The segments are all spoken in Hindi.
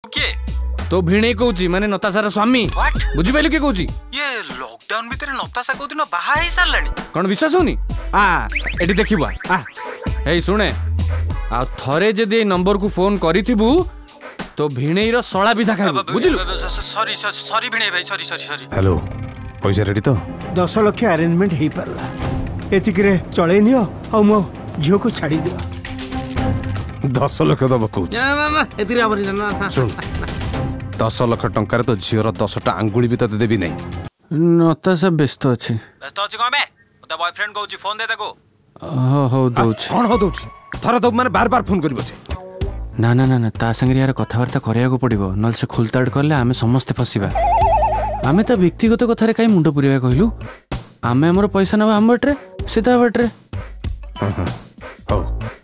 तू किए तो भिणे कहूची माने नताशार स्वामी बुझी पाइलु के कहूची ये लॉकडाउन भीतर नताशा को दिन बाहा ही सारलानी कौन विश्वास होनी एटी देखिबा हे सुने आ थरे जदि नंबर को फोन करिथिबु तो भिणेई रो सळा विधा खाइबु बुझिलु सॉरी सॉरी भिणे भाई सॉरी सॉरी सॉरी हेलो पैसा रेडी तो 10 लाख अरेंजमेंट हे परला एतिकरे चळे नियो आ मो झियो को छाडी दियो 10 लाख दब कहूची ना एतिरे आबरी ना सुन 10 लाख टंकार तो झियोर 10टा आंगुली भी तते देबी नै नताशा व्यस्त अछि व्यस्त अछि कोमे ओता बॉयफ्रेंड कहूची फोन दे ताको हो दउछि कोन हो दउछि थरा दब माने बार बार फोन करी बसे ना ना ना ता संगे यार कथावार्ता करिया को पड़िबो नल से खुलताड़ करले आमे समस्त फसिबा आमे त व्यक्तिगत कथा रे काई मुंडो पुरिया कहलु आमे हमर पैसा नबा हम बटरे सीधा बटरे हो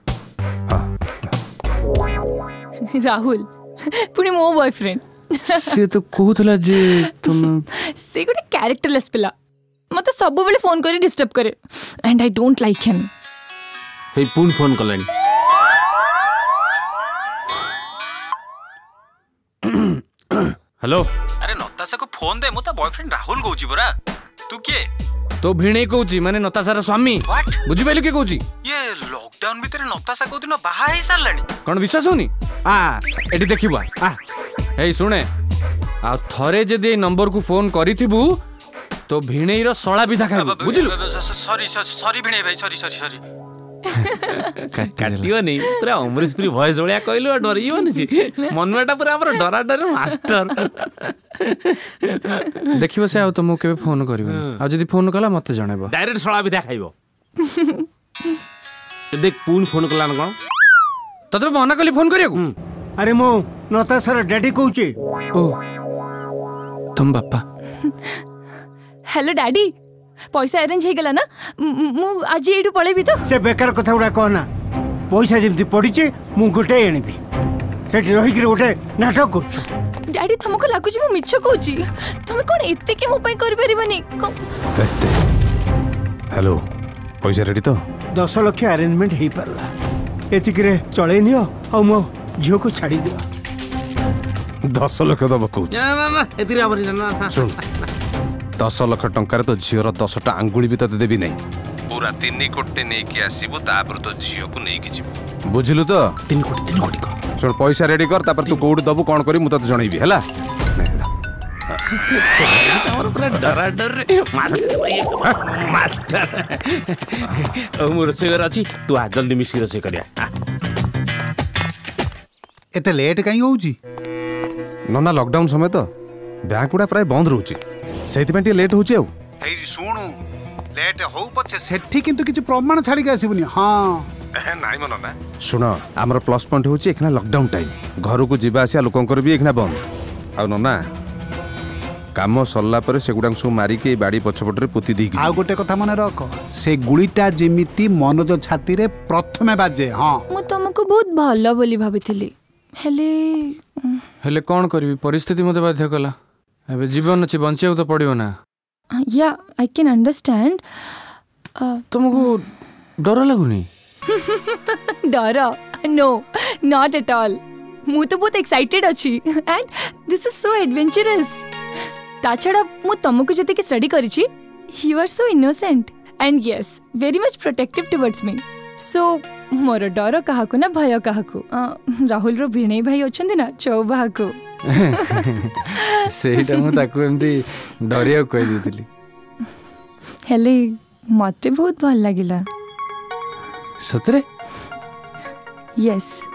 राहुल पुणी मो बॉयफ्रेंड से तो कहूतला जे तुम से गोटे कैरेक्टरलेस पिला मते सब बेले फोन करी डिस्टर्ब करे and I don't like him हे पुन फोन कलानी हेलो अरे नताशा को फोन दे मोता बॉयफ्रेंड राहुल कहूची बरा तू किए तो भिणे कहूची माने नताशार स्वामी बुझी पाइलु के कहूची ये लॉकडाउन भीतर नताशा को दिन बाहा ही सारलानी कौन विश्वास होनी एटी देखिबा हे सुने आ थरे जदि नंबर को फोन करिथिबु तो भिणेई रो सळा विधा खाइबु बुझिलु सॉरी सॉरी भिणे भाई सॉरी सॉरी सॉरी काटियो नहीं पूरा अमरीशपुरी वॉइस ओळिया कहलु डरियो नछि मनमेटा पूरा हमर डरा डर मास्टर देखिबो से आ तुमको केबे फोन करिवो आ जदि फोन कला मते जणाइबो डायरेक्ट सळा विधा खाइबो देख पुन फोन कला न कोन ततरे मना कली फोन करियो अरे मो नताशार डैडी कहूची ओ तुम बापा हेलो डैडी पैसा अरेंज हे गला ना मु आज एठू पळेबी तो से बेकार कथा उडा कहना पैसा जेमती पडिचे मु गोटे एणबी हेट रही के गोटे नाटक करछु डैडी तुमको लागुची मु मिछ कहूची तुम कोन एते के मो पई कर परिबनी हेलो पैसा रेडी तो 10 लाख अरेंजमेंट हे परला एतिकरे चळे नियो आ मो झियो को छाडी दियो 10 लाख दब कहूची ना एतिरे आबरी ना सुन 10 लाख टंकार तो झियोर 10टा आंगुली भी तते देबी नै पूरा 3 कोटी नै कि आसीबो तापर तो झियो को नै कि जिवो बुझिलु तो 3 कोटी को सुन पैसा रेडी कर तापर तू कोड दबु कोन करी मु तते जणैबी हला हमर पूरा डरा डर रे मास्टर ओ मोर सेगर अछि तू आ जल्दी मिसी रसे करिया एते लेट काई होउची नना लॉकडाउन समय तो बैंक गुडा प्राय बंद रहउची सेति पेंटी लेट होउची आउ हेई सुनु लेट होउ पछे सेठी किंतु किछ प्रमाण छाडी के आसीबनी हां नाइ मन ना सुनो हमर प्लस पॉइंट होउची एखना लॉकडाउन टाइम घर को जीवा आसिया लोकंकर भी एखना बंद आ नना काम सरला पर से गुडा सु मारी के बाड़ी पछपटरे पुती दी आ गोटे कथा मने रख से गुळीटा जेमिति मनोज छाती रे प्रथमे बाजे हां मु तुमको बहुत भलो बोली भाबिथिली हेले कौन करी परिस्थिति मते बाध्य कला एबे जीवन अछि बंचियो तो पड़ियो ना या आई कैन अंडरस्टैंड तुमको डर लागुनी डर नो नॉट एट ऑल मु तो बहुत एक्साइटेड अछि and this is so adventurous ताछड़ा मु तुमको जते के स्टडी करिछि you are so innocent and yes very much protective towards me सो मोर डर कहा को ना भय कहा को राहुल रो भिणे भाई अछंदी ना चौबा को सेटा मु ताको एमती डरिया कहि दितली हेले मते बहुत भल लागिला सतरे यस